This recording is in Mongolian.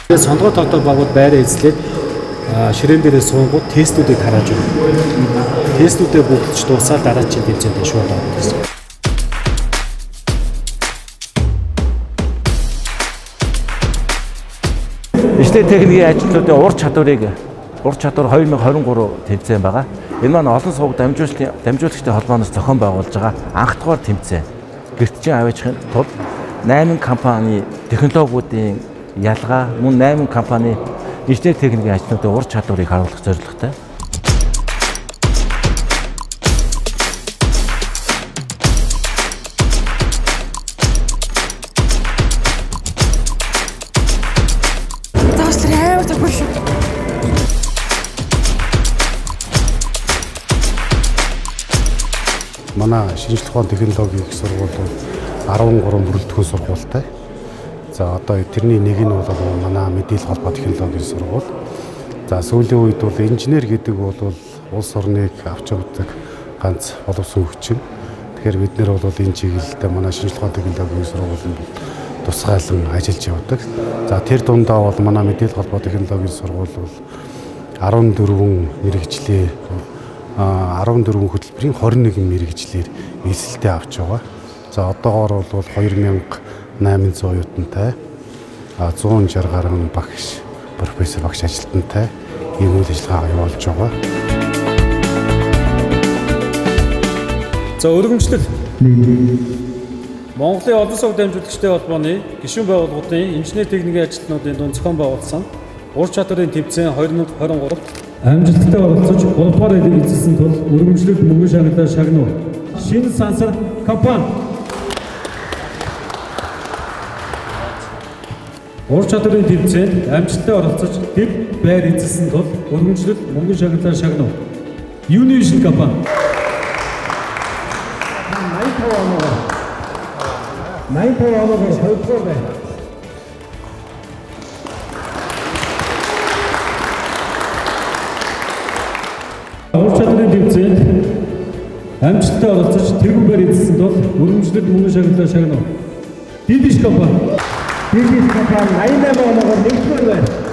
Сонгоо тогтоох багууд байраа эзлээд ширээн дээрээ суунгууд тестүүдийг харааж өгнө. Тестүүдээ бүгдч дуусаад дараачийн тэмцээнд шууд орно гэсэн. Инженери техникийн ажилтнуудын ур чадвар 2023 тэмцээн байгаа. Энэ маань олон суваг дамжуулагчдын холбооноос зохион байгуулж байгаа анх дугаар тэмцээн. Гэртжин аваачихын тулд 8 компани технологиудын ялгаа мөн 8 компани инженери техникийн ажилтнуудын ур чадварыг харуулах зорилготой. Манай шинжлэх ухааны технологийн их сургууль бол 13 бүрэлдэхүүн сургуультай. За одоо тэрний нэг нь бол манай мэдээлэл холбоо технологийн сургууль. За сүүлийн үед бол инженер гэдэг бол улс орныг авч явдаг ганц боловсон хүчин. Тэгэхээр бид нэр бол энэ чиглэлдээ манай шинжлэх ухааны технологийн сургууль тусгайлан ажиллаж явдаг. За тэр дундаа бол манай мэдээлэл холбоо технологийн сургууль бол 14 мэрэгжлийн 14 хөтөлбөрийн 21 мэрэгжлэр эзэлтэй авч байгаа. За одоогоор бол 2800 оюутантай 160 гаруй багш, профессор багш ажилтнтай ийм үйл ажиллагаа явуулж байгаа. За өргөмжлөл Монголын олон суваг дамжуулагчдын холбооны гишүүн байгууллагуудын инженери техникийн ажилтнуудын дунд зохион байгуулсан ур чадварын тэмцээн 2023 амжилттай оролцож 3 дугаар эзэлсэн тул өргөмжлөлт мөнгөн шагналаар шагнав. Шинэ сансар компани ур чадварын тэмцээнд амжилттай оролцож дэв байр эзэлсэн тул өргөмжлөлт мөнгөн шагналаар шагнав. Univision компани 85 оноор 2 дугаар байна. Ур чадварын тэмцээнд амжилттай оролцож тэргүүн байр эзэлсэн тул өргөмжлөлт мөнгөн шагналаар шагнав. Дидиш компани 88 оноор 1 дугаар байна.